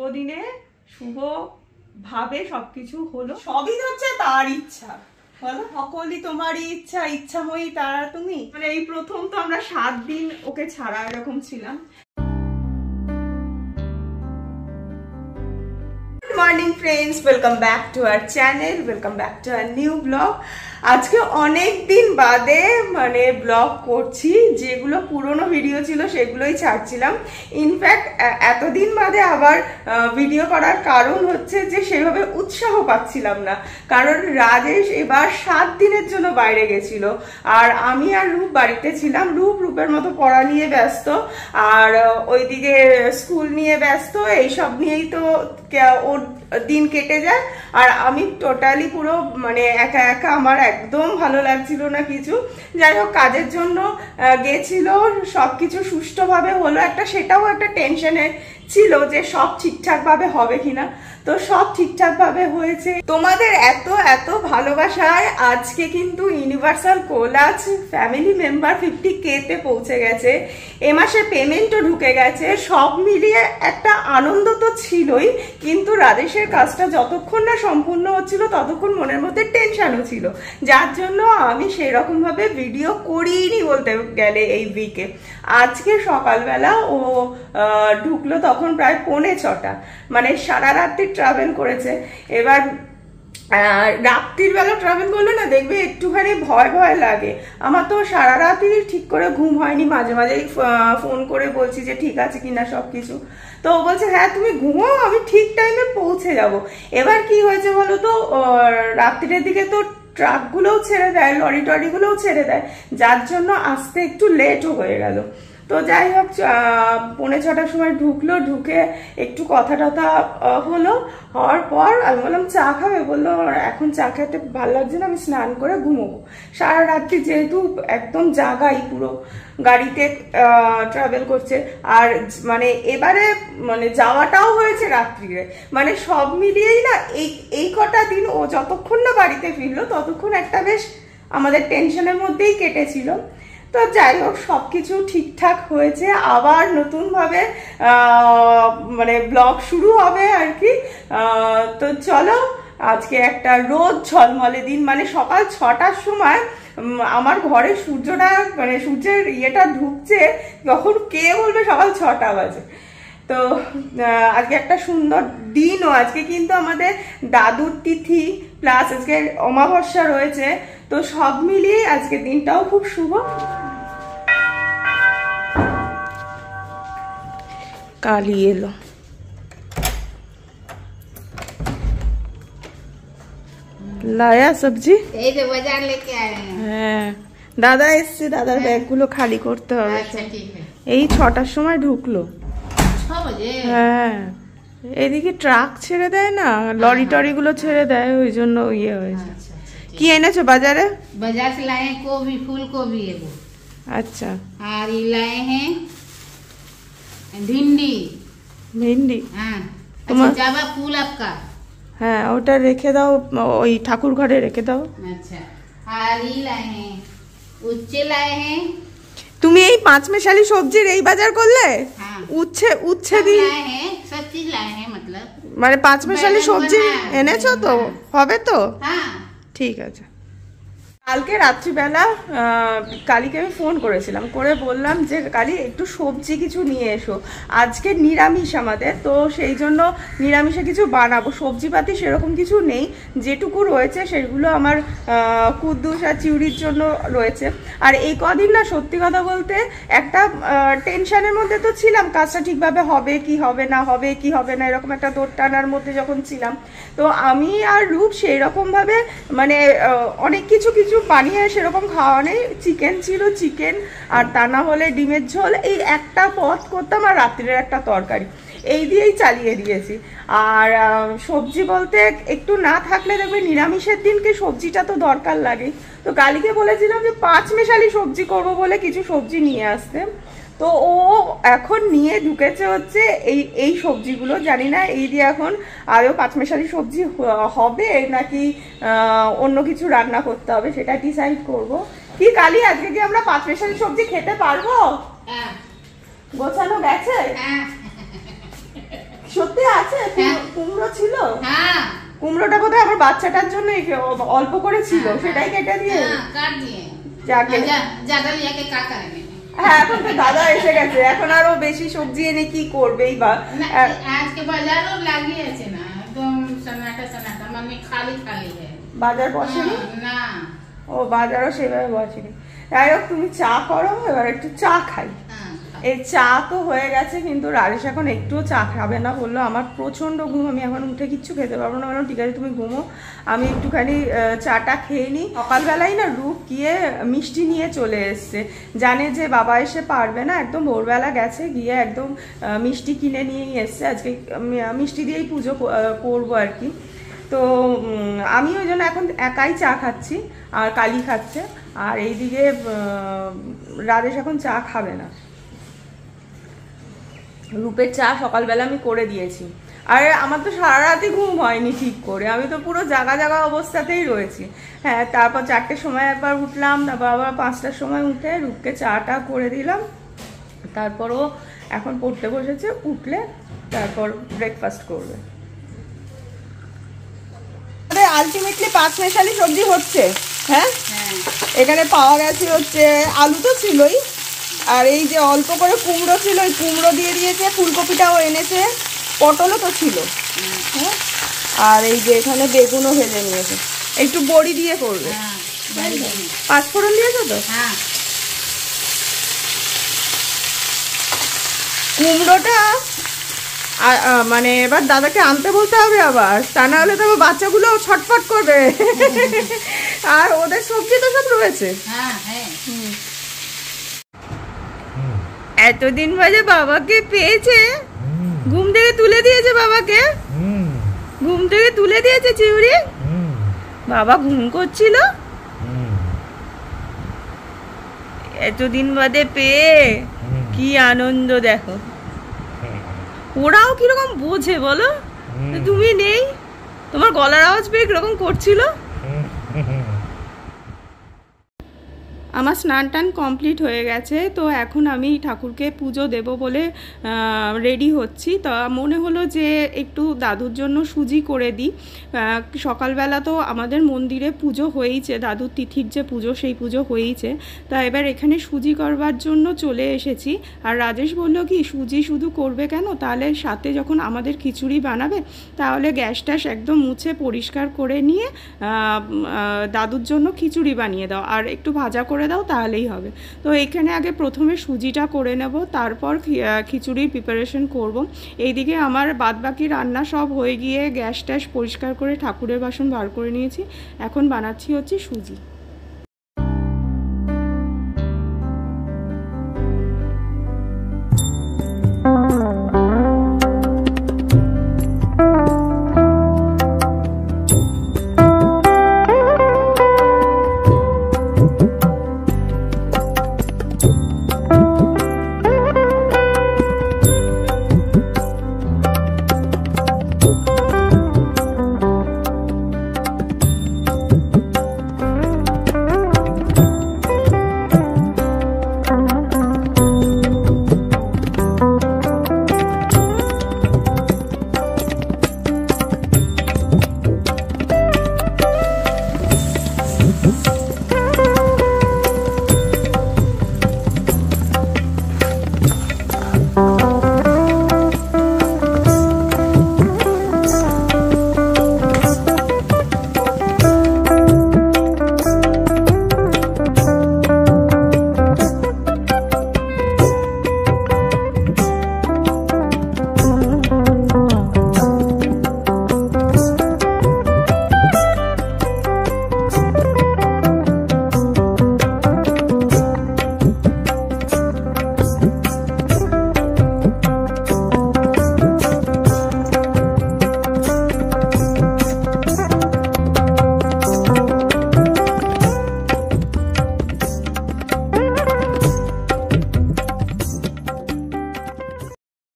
দিনে শুভ ভাবে সবকিছু হলো, সবই হচ্ছে তার ইচ্ছা। বলো, সকলই তোমারই ইচ্ছা, ইচ্ছাময়ী তারা তুমি। মানে এই প্রথম তো আমরা 7 দিন ওকে ছাড়া এরকম ছিলাম। Good morning friends, welcome back to our channel, welcome back to our new blog. আজকে অনেক দিন বাদে মানে ব্লগ করছি, যেগুলো পুরনো ভিডিও ছিল সেগুলোই ছাড়ছিলাম। ইনফ্যাক্ট এতদিন বাদে আবার ভিডিও করার কারণ হচ্ছে যে সেভাবে উৎসাহ পাচ্ছিলাম না, কারণ রাজেশ এবার 7 দিনের জন্য বাইরে গেছিল আর আমি আর রূপ বাড়িতে ছিলাম। রূপের মতো পড়া নিয়ে ব্যস্ত, আর ওইদিকে স্কুল নিয়ে ব্যস্ত, এইসব নিয়েই তো ওর দিন কেটে যায়। আর আমি টোটালি পুরো মানে একা একা, আমার একদম ভালো লাগছিল না কিছু। যাই হোক, কাজের জন্য গেছিল, সবকিছু সুষ্ঠুভাবে হলো। সেটাও একটা টেনশনের ছিল যে সব ঠিকঠাক ভাবে হবে কিনা, তো সব ঠিকঠাক ভাবে হয়েছে। তোমাদের এত এত ভালোবাসায় আজকে কিন্তু universal collage family member 50K তে পৌঁছে গেছে। এ মাসে পেমেন্টও ঢুকে গেছে। সব মিলিয়ে একটা আনন্দ তো ছিলই, কিন্তু রাজেশের কাজটা যতক্ষণ না সম্পূর্ণ হচ্ছিল ততক্ষণ মনের মধ্যে টেনশনও ছিল, যার জন্য আমি সেই রকম ভাবে ভিডিও করিনি বলতে গেলে এই উইকে। আজকে সকালবেলা ও ঢুকলো তখন প্রায় 5:45, মানে সারা রাত্রি ট্রাভেল করেছে। এবার রাত্রির বেলা ট্রাভেল করলে না দেখবে একটুখানি ভয় ভয় লাগে। আমার তো সারা রাতই ঠিক করে ঘুম হয়নি, মাঝে মাঝেই ফোন করে বলছি যে ঠিক আছে কিনা সবকিছু। তো ও বলছে হ্যাঁ তুমি ঘুমাও, আমি ঠিক টাইমে পৌঁছে যাব। এবার কি হয়েছে বলো তো, রাত্রির দিকে তো ট্রাকগুলোও ছেড়ে দেয়, লরি টরিগুলোও ছেড়ে দেয়, যার জন্য আসতে একটু লেটও হয়ে গেল। তো যাই হোক, 5:45 সময় ঢুকলো, ঢুকে একটু কথা টথা হলো। হওয়ার পর আমি বললাম চা খাবে, বললো এখন চা খেতে ভালো লাগছে না, আমি স্নান করে ঘুমোবো। সারা রাত্রি যেহেতু একদম জাগাই, পুরো গাড়িতে ট্রাভেল করছে। আর মানে এবারে মানে যাওয়াটাও হয়েছে রাত্রিরে, মানে সব মিলিয়েই না এই কটা দিন ও যতক্ষণ না বাড়িতে ফিরলো ততক্ষণ একটা বেশ আমাদের টেনশনের মধ্যেই কেটেছিল। তো যাই হোক, সবকিছু ঠিকঠাক হয়েছে। আবার নতুন ভাবে মানে ব্লগ শুরু হবে আর কি। তো চলো, আজকে একটা রোদ ঝলমলে দিন, মানে সকাল 6টার সময় আমার ঘরে সূর্যটা মানে সূর্যের ইয়েটা ঢুকছে, তখন কে বলবে সকাল 6টা বাজে। তো আজকে একটা সুন্দর দিনও। আজকে কিন্তু আমাদের দাদুর তিথি প্লাস আজকে অমাবস্যা রয়েছে, তো সব মিলিয়ে আজকে দিনটাও খুব শুভ। কালি এলো, লায়া সবজি, এই যে বাজার লেকে আয়ে হ্যাঁ দাদা এসছে, দাদার ব্যাগগুলো খালি করতে হবে। আচ্ছা ঠিক আছে। এই 6টার সময় ঢুকলো। 6 বাজে? হ্যাঁ, এদিকে ট্রাক ছেড়ে দেয় না, লরি টরি গুলো ছেড়ে দেয়, ওই জন্য ইয়ে হয়েছে। কি এনেছো বাজারে? बाजार से लाए हैं गोभी, फूल गोभी है वो। अच्छा, और ये लाए हैं भिंडी। भिंडी? हाँ, तुम्हार- अच्छा जावा फूल आपका। হ্যাঁ ওটা রেখে দাও, ওই ঠাকুর ঘরে রেখে দাও। अच्छा, और ये लाए हैं उच्चे लाए हैं। তুমি এই পাঁচমেশালি সবজির এই বাজার করলে? हाँ, উচ্ছে सब দি लाए हैं, सब चीज लाए हैं मतलब। মানে পাঁচমেশালি बैगन সবজি बना, এনেছো তো? बैगन बना। হবে তো? हाँ, ঠিক আছে। কালকে রাত্রিবেলা কালীকে আমি ফোন করেছিলাম, করে বললাম যে কালী একটু সবজি কিছু নিয়ে এসো, আজকে নিরামিষ আমাদের, তো সেই জন্য নিরামিষে কিছু বানাবো। সবজিপাতি সেরকম কিছু নেই, যেটুকু রয়েছে সেগুলো আমার কুদ্দুস আর চিউড়ির জন্য রয়েছে। আর এই কদিন না সত্যি কথা বলতে একটা টেনশনের মধ্যে তো ছিলাম, কাজটা ঠিকভাবে হবে কি হবে না, হবে কি হবে না, এরকম একটা দৌড় টানার মধ্যে যখন ছিলাম। তো আমি আর রূপ সেই রকমভাবে মানে অনেক কিছু বানিয়ে সেরকম খাওয়া নেই। চিকেন ছিল, চিকেন, আর তা না হলে ডিমের ঝোল, এই একটা পদ করতাম, আর রাত্রের একটা তরকারি, এই দিয়েই চালিয়ে দিয়েছি। আর সবজি বলতে একটু না থাকলে দেখবে নিরামিষের দিনকে সবজিটা তো দরকার লাগে। তো কালীকে বলেছিলাম যে পাঁচমেশালি সবজি করবো বলে কিছু সবজি নিয়ে আসতে, তো ও এখন নিয়ে ঢুকেছে হচ্ছে এই সবজিগুলো। জানি না এই দিয়ে এখন আরও পাঁচমেশালি সবজি হবে নাকি অন্য কিছু রান্না করতে হবে, সেটা ডিসাইড করব। কি কালী, আজকে কি আমরা পাঁচমেশালি সবজি খেতে পারবো? গোছানো গেছে? সত্যি আছে? কুমড়ো ছিল? হ্যাঁ, কুমড়োটা বোধহয় আবার বাচ্চাটার জন্য অল্প করে ছিল, সেটাই কেটে দিয়ে কাট দিয়ে যাকে ज्यादा लिया के का करेंगे। হ্যাঁ, এখন তো দাদা এসে গেছে, এখন আরো বেশি সবজি এনে কি করবেই বা। আজকে বাজারও লাগিয়েছে না, একদম সন্নাটা সন্নাটা, মানে খালি খালি বাজার বসেনি না। ও বাজারও সেভাবে বসেনি। যাই হোক, তুমি চা করো, এবার একটু চা খাই। এই চা তো হয়ে গেছে, কিন্তু রাজেশ এখন একটুও চা খাবে না, বললো আমার প্রচন্ড ঘুম, আমি এখন উঠে কিচ্ছু খেতে পারবো না। বললাম ঠিক আছে তুমি ঘুমো, আমি একটুখানি চাটা খেয়ে নিই। সকালবেলাই না রূপ গিয়ে মিষ্টি নিয়ে চলে এসছে, জানে যে বাবা এসে পারবে না, একদম ভোরবেলা গেছে, গিয়ে একদম মিষ্টি কিনে নিয়েই এসছে। আজকে মিষ্টি দিয়েই পুজো করবো আর কি। তো আমি ওই জন্য এখন একাই চা খাচ্ছি, আর কালি খাচ্ছে, আর এইদিকে রাজেশ এখন চা খাবে না। রূপের চা সকালবেলা আমি করে দিয়েছি। আর আমার তো সারা রাতই ঘুম হয়নি ঠিক করে, আমি তো পুরো জাগা জাগা অবস্থাতেই রয়েছি। হ্যাঁ, তারপর 4টের সময় একবার উঠলাম, তারপর আবার 5টার সময় উঠে রূপকে চাটা করে দিলাম। তারপরও এখন পড়তে বসেছে, উঠলে তারপর ব্রেকফাস্ট করবে। আলটিমেটলি 5 মেশালি সবজি হচ্ছে। হ্যাঁ, এখানে পাওয়া গেছে হচ্ছে আলু তো ছিলই, আর এই যে অল্প করে কুমড়ো ছিল, ওই কুমড়ো দিয়ে দিয়েছে, ফুলকপিটাও এনেছে, পটলও তো ছিল। হ্যাঁ, আর এই যে এখানে বেগুনও ভেজে নিয়েছে, একটু বড়ি দিয়ে করবে। 5 ফোড়ন দিয়েছো তো? কুমড়োটা মানে এবার দাদাকে আনতে বলতে হবে আবার, তা না হলে তো বাচ্চাগুলো ছটফট করবে। আর ওদের সবজি তো সব রয়েছে। এতদিন বাজে বাবাকে পেয়েছে, ঘুম থেকে তুলে দিয়েছে বাবাকে, ঘুম থেকে তুলে দিয়েছে চিউড়ি। বাবা ঘুম করছিল, এতদিন বাদে পেয়ে কি আনন্দ দেখো। ওরাও কিরকম বোঝে বলো, তুমি নেই, তোমার গলার আওয়াজ পেয়ে কিরকম করছিল। আমার স্নান টান কমপ্লিট হয়ে গেছে, তো এখন আমি ঠাকুরকে পুজো দেব বলে রেডি হচ্ছি। তা মনে হলো যে একটু দাদুর জন্য সুজি করে দিই। সকালবেলা তো আমাদের মন্দিরে পুজো হয়েইছে, দাদুর তিথির যে পুজো সেই পুজো হয়েইছে, তা এবার এখানে সুজি করবার জন্য চলে এসেছি। আর রাজেশ বলল কি সুজি শুধু করবে কেন, তাহলে সাথে যখন আমাদের খিচুড়ি বানাবে তাহলে গ্যাস ট্যাস একদম মুছে পরিষ্কার করে নিয়ে দাদুর জন্য খিচুড়ি বানিয়ে দাও আর একটু ভাজা করে দাও, তাহলেই হবে। তো এখানে আগে প্রথমে সুজিটা করে নেব, তারপর খিচুড়ির প্রিপারেশন করব। এইদিকে আমার বাদবাকি রান্না সব হয়ে গিয়ে গ্যাস ট্যাস পরিষ্কার করে ঠাকুরের বাসন বার করে নিয়েছি, এখন বানাচ্ছি হচ্ছে সুজি।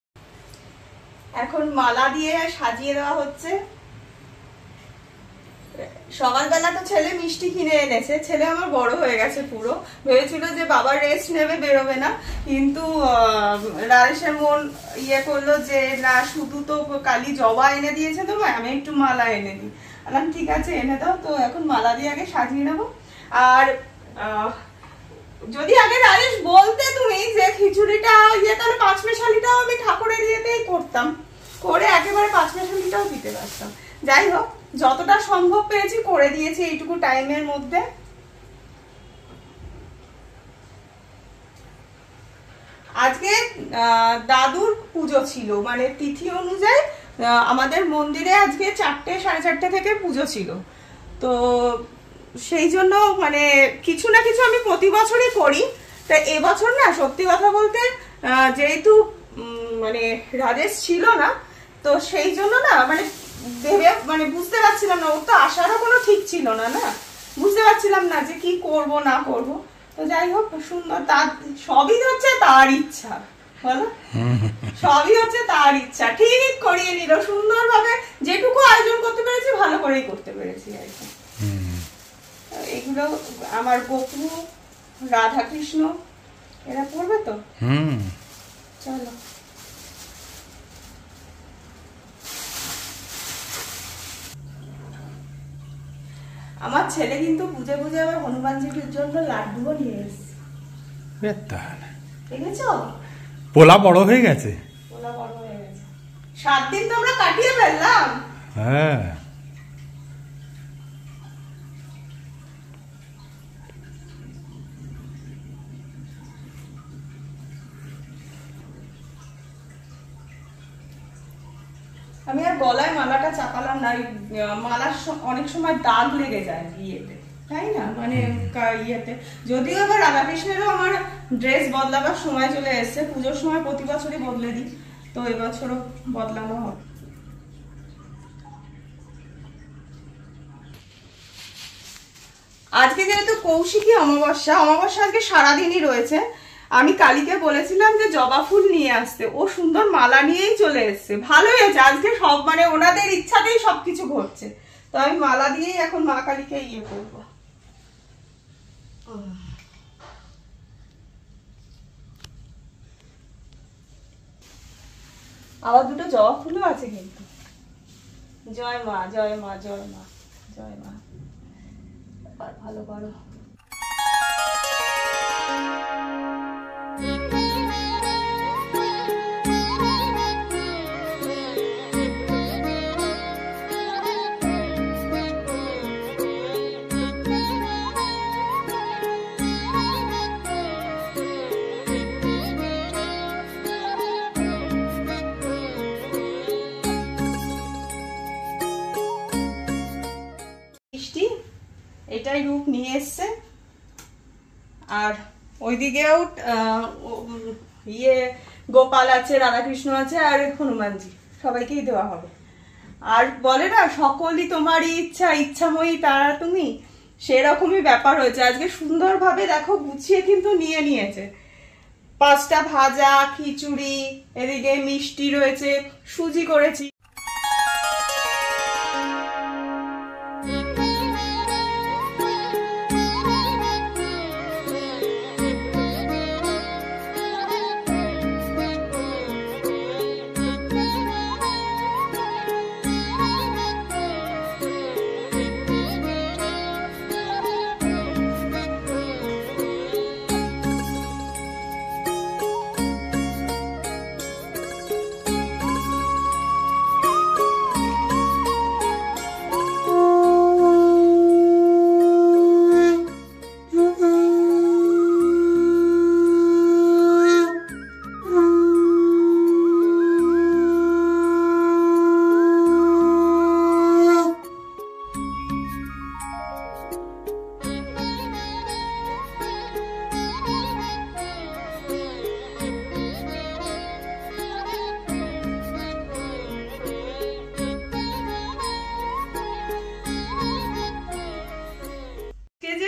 এখন মালা দিয়ে সাজিয়ে দেওয়া হচ্ছে। সকালবেলা তো ছেলে মিষ্টি কিনে এনেছে, ছেলে আমার বড় হয়ে গেছে পুরো, ভেবেছিল যে বাবা রেস্ট নেবে, বেরোবে না, কিন্তু রাজেশের মন ইয়ে করলো যে না শুধু তো কালি জবা এনে দিয়েছে তোমায়, আমি একটু মালা এনে দিই। বললাম ঠিক আছে এনে দাও। তো এখন মালা দিয়ে আগে সাজিয়ে নেবো। আর যদি আগে রাজেশ বলতে তুমি যে খিচুড়িটা ইয়ে, তাহলে পাঁচমেশালিটাও আমি ঠাকুরের ইয়েতেই করতাম, করে একেবারে পাঁচমেশালিটাও দিতে পারতাম। যাই হোক, যতটা সম্ভব পেরেছি করে দিয়েছি এইটুকু টাইমের মধ্যে। আজকে দাদুর পুজো ছিল, মানে তিথি অনুযায়ী আমাদের মন্দিরে আজকে 4টে সাড়ে 4টে থেকে পুজো ছিল। তো সেই জন্য মানে কিছু না কিছু আমি প্রতি বছরই করি। তা এবছর না সত্যি কথা বলতে যেহেতু মানে রাজেশ ছিল না, তো সেই জন্য না মানে ভেবে মানে বুঝতে পারছিলাম না, ওর তো আসারও কোনো ঠিক ছিল না, বুঝতে পারছিলাম না যে কি করব না করব। তো যাই হোক সুন্দর, তার সবই হচ্ছে তার ইচ্ছা, বলো সবই হচ্ছে তার ইচ্ছা, ঠিক করিয়ে নিল সুন্দরভাবে, যেটুকু আয়োজন করতে পেরেছি ভালো করেই করতে পেরেছি আর কি। এগুলো আমার গোপু, রাধা কৃষ্ণ এরা পড়বে তো। চলো আমার ছেলে কিন্তু বুঝে বুঝে আবার হনুমানজির জন্য লাড্ডুও নিয়ে এসেছে, দেখেছো? পোলা বড় হয়ে গেছে, পোলা বড় হয়ে গেছে। 7 দিন তো আমরা কাটিয়ে ফেললাম। হ্যাঁ আমি আর গলায় মালাটা চাপালাম না, মালার অনেক সময় দাগ লেগে যায় বিয়েতে, তাই না, মানে ইয়েতে। যদিও এবার রাধাকৃষ্ণেরও আমার ড্রেস বদলাবার সময় চলে এসছে, পুজোর সময় প্রতি বছরই বদলে দিই, তো এবছরও বদলানো হবে। আজকে যেহেতু কৌশিকী অমাবস্যা, অমাবস্যা আজকে সারাদিনই রয়েছে, আমি কালীকে বলেছিলাম যে জবা ফুল নিয়ে আসতে, ও সুন্দর মালা নিয়েই চলে এসছে। ভালোই হয়েছে, আজকে সব মানে ওনাদের ইচ্ছাতেই সবকিছু ঘটছে। তো আমি মালা দিয়েই এখন মা কালীকে ইয়ে করবো। আবার 2টো জবা ফুলও আছে কিন্তু। জয় মা, জয় মা, জয় মা, জয় মা। ভালো করো। এটাই রূপ নিয়ে এসছে। আর ওইদিকেও ইয়ে গোপাল আছে, রাধাকৃষ্ণ আছে, আর হনুমানজি, সবাইকেই দেওয়া হবে। আর বলে না সকলই তোমারই ইচ্ছা, ইচ্ছাময়ী তারা তুমি, সেরকমই ব্যাপার হয়েছে। আজকে সুন্দরভাবে দেখো গুছিয়ে কিন্তু নিয়ে নিয়েছে। 5টা ভাজা, খিচুড়ি, এদিকে মিষ্টি রয়েছে, সুজি করেছি।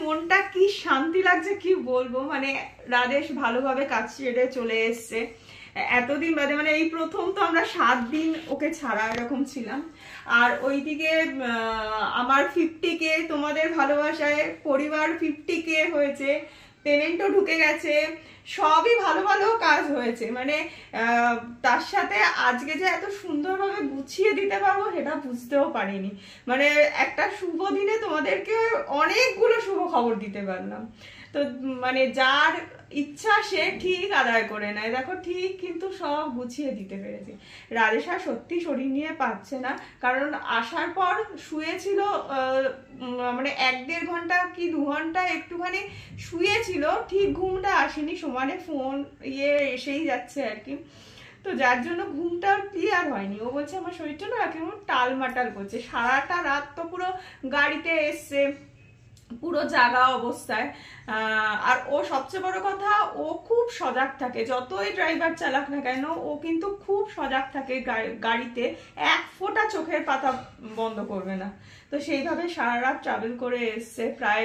শান্তি লাগছে কি বলবো, মানে রাজেশ ভালোভাবে কাজ ছেড়ে চলে এসছে, এতদিন বাদে, মানে এই প্রথম তো আমরা 7 দিন ওকে ছাড়া এরকম ছিলাম। আর ওইদিকে আমার 50K, তোমাদের ভালোবাসায় পরিবার 50K হয়েছে, পেমেন্টও ঢুকে গেছে, সবই ভালো ভালো কাজ হয়েছে। মানে তার সাথে আজকে যে এত সুন্দরভাবে গুছিয়ে দিতে পারবো সেটা বুঝতেও পারিনি। মানে একটা শুভ দিনে তোমাদেরকে অনেকগুলো শুভ খবর দিতে পারলাম। তো মানে যার ইচ্ছা সে ঠিক আদায় করে নেয়, দেখো ঠিক কিন্তু সব গুছিয়ে দিতে পেরেছি। রাজেশা সত্যি শরীর নিয়ে পাচ্ছে না, কারণ আসার পর শুয়েছিল মানে 1-1.5 ঘন্টা কি 2 ঘন্টা একটুখানি শুয়েছিল, ঠিক ঘুমটা আসেনি, সমানে ফোন এসেই যাচ্ছে আর কি। তো যার জন্য ঘুমটা ক্লিয়ার হয়নি। ও বলছে আমার শরীরটা না কেমন টালমাটাল করছে। সারাটা রাত তো পুরো গাড়িতে এসছে, পুরো জাগা অবস্থায়। আর ও সবচেয়ে বড় কথা, ও খুব সজাগ থাকে, যতই ড্রাইভার চালাক না কেন ও কিন্তু খুব সজাগ থাকে গাড়িতে, এক ফোঁটা চোখের পাতা বন্ধ করবে না। তো সেইভাবে সারা রাত ট্রাভেল করে এসছে, প্রায়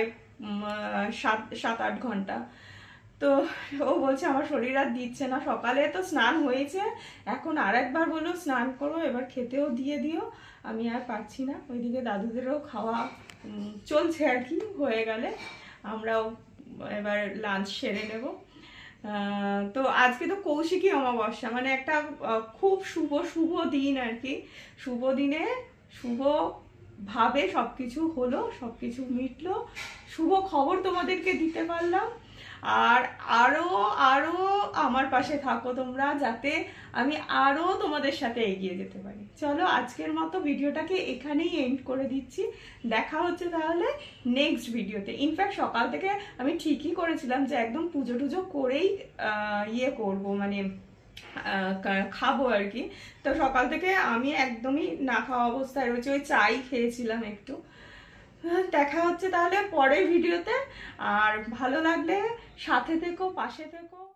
7-8 ঘন্টা। তো ও বলছে আমার শরীর আর দিচ্ছে না। সকালে তো স্নান হয়েছে, এখন আর একবার বললো স্নান করো, এবার খেতেও দিয়ে দিও, আমি আর পারছি না। ওইদিকে দাদুদেরও খাওয়া চলছে আর কি, হয়ে গেলে আমরাও এবার লাঞ্চ সেরে নেব। তো আজকে তো কৌশিকী অমাবস্যা, মানে একটা খুব শুভ দিন আর কি। শুভ দিনে শুভ ভাবে সবকিছু হলো, সবকিছু মিটলো, শুভ খবর তোমাদেরকে দিতে পারলাম। আর আরো আরো আমার পাশে থাকো তোমরা, যাতে আমি আরো তোমাদের সাথে এগিয়ে যেতে পারি। চলো আজকের মতো ভিডিওটাকে এখানেই এন্ড করে দিচ্ছি। দেখা হচ্ছে তাহলে নেক্সট ভিডিওতে। ইনফ্যাক্ট সকাল থেকে আমি ঠিকই করেছিলাম যে একদম পুজো টুজো করেই করবো, মানে খাবো আর কি। তো সকাল থেকে আমি একদমই না খাওয়া অবস্থায় রয়েছে, ওই চাই খেয়েছিলাম একটু। দেখা হচ্ছে তাহলে পরের ভিডিওতে। আর ভালো লাগলে সাথে থেকো, পাশে থেকো।